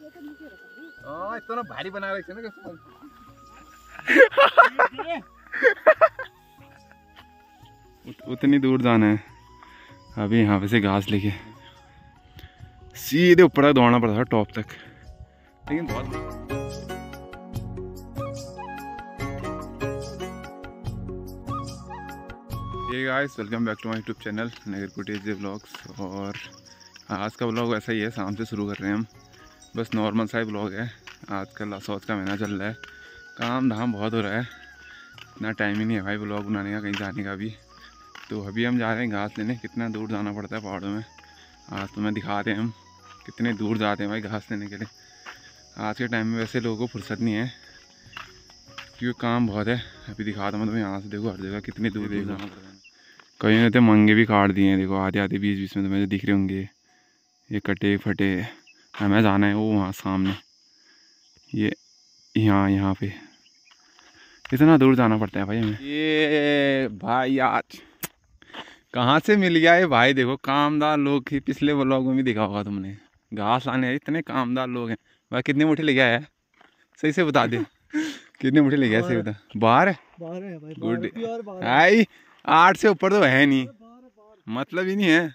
इतना भारी बना रखे ना उतनी दूर जाना है। अभी यहाँ पे से घास लेके सीधे ऊपर तक दौड़ना पड़ता था, टॉप तक, लेकिन बहुत hey guys, welcome back to my YouTube channel Nagarkoti J vlogs. और आज का व्लॉग ऐसा ही है, शाम से शुरू कर रहे हैं हम, बस नॉर्मल सा ही व्लॉग है। आजकल सौच का महीना चल रहा है, काम धाम बहुत हो रहा है, इतना टाइम ही नहीं है भाई व्लॉग बनाने का, कहीं जाने का भी। तो अभी हम जा रहे हैं घास लेने। कितना दूर जाना पड़ता है पहाड़ों में, आज तो मैं दिखाते हैं हम कितने दूर जाते हैं भाई घास लेने के लिए। आज के टाइम में वैसे लोगों को फुर्सत नहीं है क्योंकि काम बहुत है। अभी दिखाता हूँ तुम्हें, यहाँ से देखो हर जगह कितनी दूर जाना पड़ता है। कहीं ने तो मंगे भी काट दिए हैं, देखो आधे आधे बीच बीच में तुम्हें दिख रहे होंगे ये कटे फटे। हमें जाना है वो वहाँ सामने, ये यहाँ पे इतना दूर जाना पड़ता है भाई हमें। ये भाई आज कहाँ से मिल गया ये भाई, देखो कामदार लोग ही, पिछले व्लॉग में भी देखा होगा तुमने, घास लाने इतने कामदार लोग हैं भाई। कितनी मुट्ठी ले गया है, सही से बता दे कितनी मुट्ठी ले गया, सही बता। बाहर है भाई, गुड भाई, 8 से ऊपर तो है नहीं, मतलब ही नहीं है,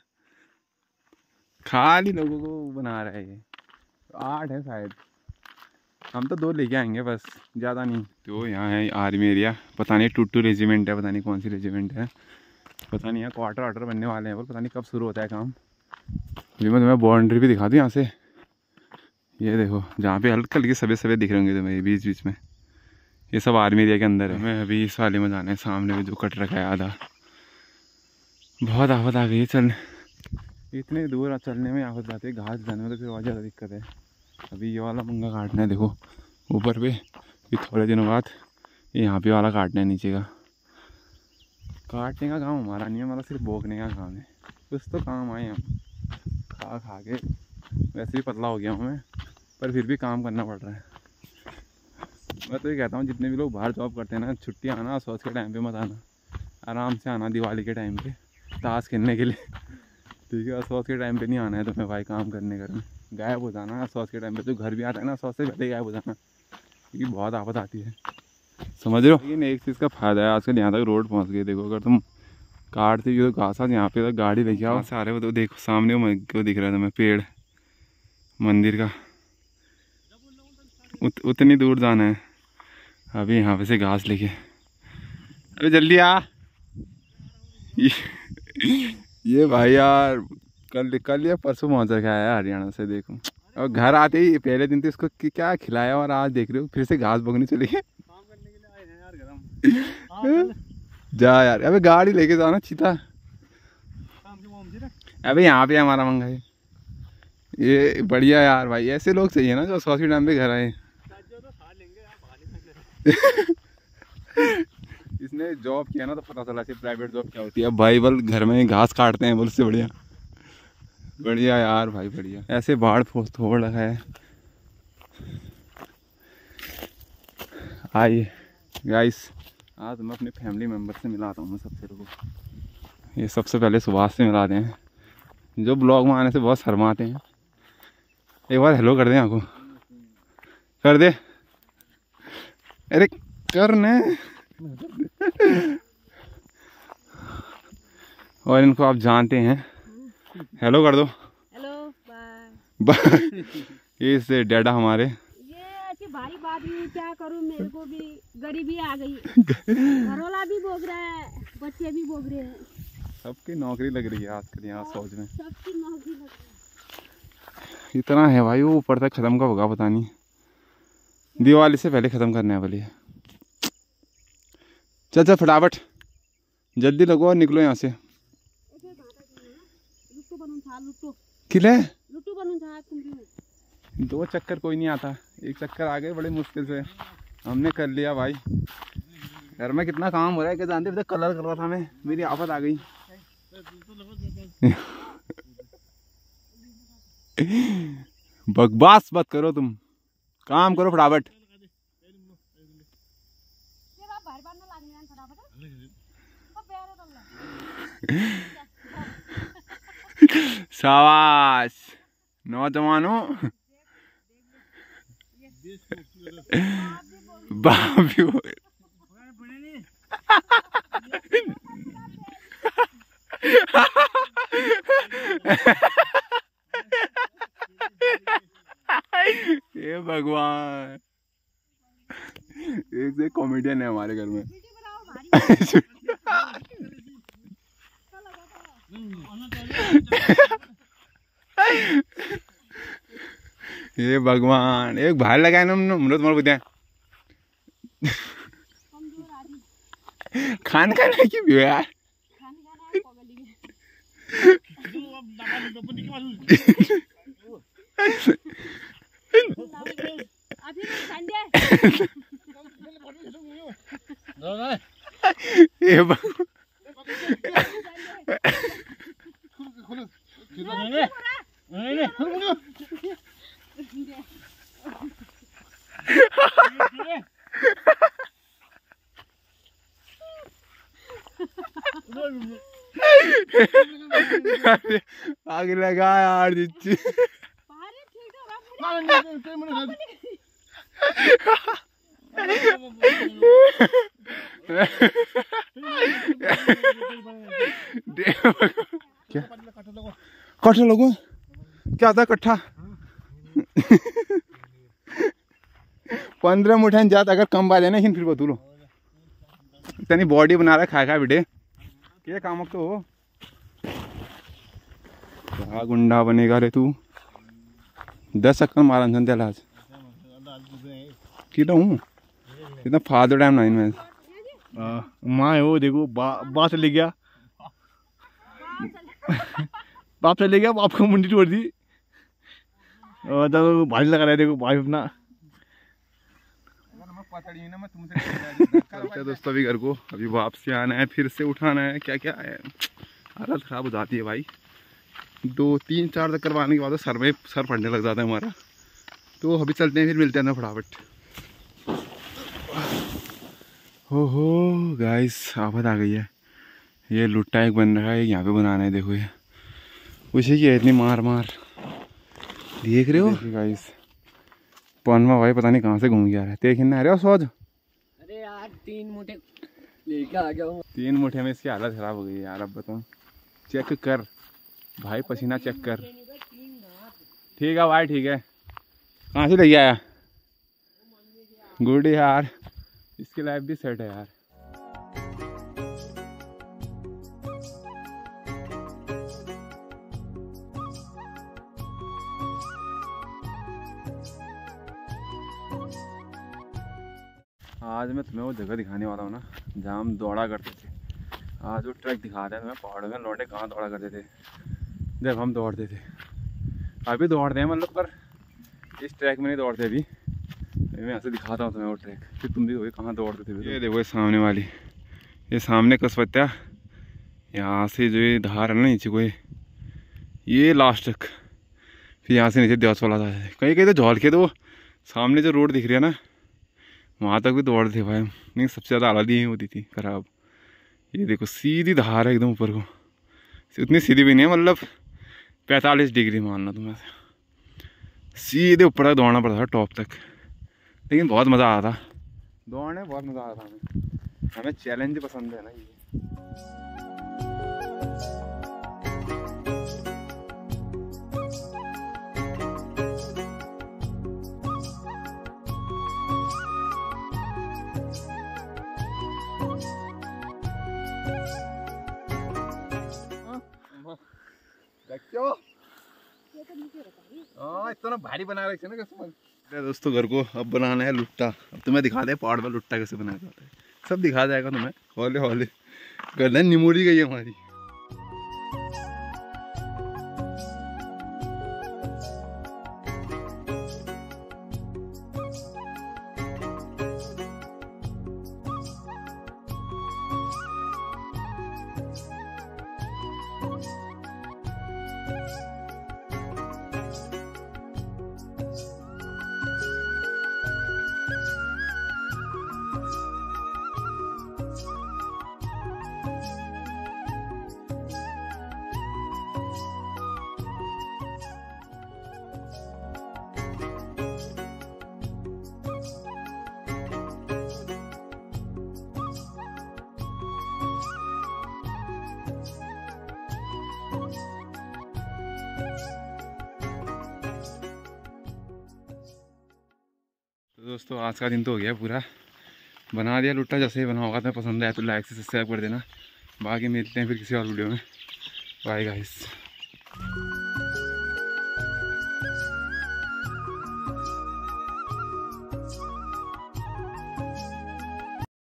खाली लोगों को बना रहा है ये। 8 है शायद, हम तो 2 लेके आएंगे बस, ज़्यादा नहीं। तो यहाँ है आर्मी एरिया, पता नहीं टूटू रेजिमेंट है, पता नहीं कौन सी रेजिमेंट है, पता नहीं है। क्वार्टर वार्टर बनने वाले हैं, पर पता नहीं कब शुरू होता है काम। अभी मैं तुम्हें बाउंड्री भी दिखा दूँ यहाँ से, ये देखो जहाँ पे हल्के हल्के सफ़ेद सफ़ेद दिख रहे होंगे तुम्हें बीच बीच में, ये सब आर्मी एरिया के अंदर है। हमें अभी इस वाले में जाना है, सामने में जो कट रखा है आधा। बहुत आफत आ गई है चलने, इतने दूर चलने में आफत आती है, घास जाने में तो फिर और ज़्यादा दिक्कत है। अभी ये वाला मंगा काटना है, देखो ऊपर पे, फिर थोड़े दिनों बाद यहाँ पे वाला काटना है नीचे का। काटने का काम हमारा नहीं है, हमारा सिर्फ बोकने का काम है। कुछ तो काम आए हम, खा खा के वैसे ही पतला हो गया हूँ मैं, पर फिर भी काम करना पड़ रहा है। मैं तो ये कहता हूँ जितने भी लोग बाहर जॉब करते हैं ना, छुट्टी आना सौच के टाइम पे मत आना, आराम से आना दिवाली के टाइम पे ताश खेलने के लिए, ठीक है। सौच के टाइम पे नहीं आना है तुम्हें भाई काम करने घर में, गायब हो जाना सौच के टाइम पे। जो घर भी आता है ना सौच से पहले गायब हो जाना, क्योंकि बहुत आफत आती है, समझ रहे हो। लेकिन एक चीज़ का फ़ायदा है, आजकल यहाँ तक रोड पहुँच गई। देखो अगर तुम काटते भी हो घास यहाँ पे, तो गाड़ी लेके आओ से आ रहे हो तो देखो सामने वो दिख रहा है तुम्हें पेड़ मंदिर का, उतनी दूर जाना है। अभी यहाँ पे से घास लेके, अरे जल्दी आ। ये भाई यार कल या परसों पहुँच रखा है हरियाणा से, देखो। और घर आते ही पहले दिन तो इसको क्या खिलाया, और आज देख रहे हो फिर से घास बगनी चली गई। जा यार, अबे गाड़ी लेके जाना चीता। अबे यहाँ पे हमारा मंगा है, ये बढ़िया यार भाई, ऐसे लोग चाहिए ना जो 100 के टाइम पे घर आए। इसने जॉब किया ना तो पता चला कि प्राइवेट जॉब क्या होती है। भाई बल घर में घास काटते हैं, बोल से बढ़िया बढ़िया यार भाई, बढ़िया। ऐसे बाढ़ थोड़ रखा है। आइए गाइस, आज मैं अपने फैमिली मेम्बर से मिलाता हूँ मैं सबसे लोगों को। ये सबसे पहले सुभाष से मिलाते हैं, जो ब्लॉग में आने से बहुत शर्माते हैं। एक बार हेलो कर दे, आपको कर दे, अरे करने। और इनको आप जानते हैं, हेलो कर दो। Hello bye. ये से डैडा हमारे, ये ऐसी भारी बात भी क्या करूं, मेरे को भी गरीबी आ गई, घरवाला भी भोग रहा है, बच्चे भी भोग रहे हैं, सबकी नौकरी लग रही है आजकल यहाँ फौज में, सबकी नौकरी लग रही है। इतना है भाई, वो ऊपर तक खत्म का होगा पता नहीं, दिवाली से पहले खत्म करने वाली है। चल चल फटाफट जल्दी लगो और निकलो यहाँ से। किले 2 चक्कर कोई नहीं आता, 1 चक्कर आ गए बड़े मुश्किल से, हमने कर लिया भाई। घर में कितना काम हो रहा है क्या जानते हो, कलर कर रहा था मैं, मेरी आफत आ गई। बकवास मत करो तुम, काम करो फटाफट। शाबाश नौजवानों। बाप भी हो ये भगवान, एक से कॉमेडियन है हमारे घर में। ये भगवान, एक भाई लगाए ना हमने तुम्हारे बुद्धिया खान खाने की भी यार। ये आगे लगा यार जिच्ची क्या कट्ठा लोगो क्या था कट्ठा 15 मुठ्ठा जात अगर कम बात है ना फिर बतूलो इतनी बॉडी बना रहा खा खा बेटे क्या काम अब तो हो क्या गुंडा बनेगा रे तू 10 चक्कर मारा त्याला आज किलो हूँ इतना फादर टाइम नहीं मैं माँ है वो देखो बाप चले गया बाप चले गया बाप को मुंडी तोड़ दी और तो भारी लगा रहा है देखो भाई अपना दोस्तों अभी घर को अभी वापसी आना है फिर से उठाना है क्या क्या है हालत ख़राब हो जाती है भाई 2-3-4 चक्कर मारने के बाद सर फटने लग जाता है हमारा। तो अभी चलते हैं फिर मिलते हैं ना फटाफट। हो गाइस आफत आ गई है। ये लुट्टा एक बन रहा है यहाँ पे बनाना है देखो ये उसी की है इतनी मार देख रहे हो गाइस। पौनमा भाई पता नहीं कहाँ से घूम गया है देखना अरे सोच अरे यार 3 मुठ्ठे लेके आ गया हूँ 3 मुठ्ठे में इसकी हालत ख़राब हो गई है यार। अब बताऊँ चेक कर भाई पसीना चेक कर। ठीक है भाई ठीक है कहाँ से ले आया गुड यार इसकी लाइफ भी सेट है यार। आज मैं तुम्हें वो जगह दिखाने वाला हूँ ना जहाँ हम दौड़ा करते थे। आज वो ट्रैक दिखाते हैं तुम्हें पहाड़ों में लौटे कहाँ दौड़ा करते थे जब हम दौड़ते थे। अभी दौड़ते हैं मतलब पर इस ट्रैक में नहीं दौड़ते अभी। मैं यहाँ से दिखाता हूँ तुम्हें वो ट्रैक फिर तुम भी हो कहाँ दौड़ते थे। ये देखो ये सामने वाली ये सामने कसवत्या यहाँ से जो ये धार है ना नीचे को ये लास्ट तक फिर यहाँ से नीचे देवस वाला था। कहीं कहीं तो झोल के तो सामने जो रोड दिख रही है ना वहाँ तक भी दौड़ते थे भाई। नहीं सबसे ज़्यादा हालत यही होती थी खराब। ये देखो सीधी धार है एकदम ऊपर को उतनी सीधी भी नहीं है मतलब 45 डिग्री मानना तुम्हें सीधे ऊपर तक दौड़ना पड़ता था टॉप तक। लेकिन बहुत मज़ा आता था दौड़ने बहुत मज़ा आता था हमें चैलेंज पसंद है ना ये। इतना भारी बना रखे ना दोस्तों घर को अब बनाना है लुट्टा। अब तुम्हें दिखा दे पहाड़ पर लुट्टा कैसे बनाया जाता है सब दिखा जाएगा तुम्हें हौले हौले। गर्दन निमोरी गई है हमारी। दोस्तों आज का दिन तो हो गया पूरा, बना दिया लुट्टा। जैसे ही बना होगा तो पसंद आया तो लाइक से सब्सक्राइब कर देना। बाकी मिलते हैं फिर किसी और वीडियो में। Bye guys.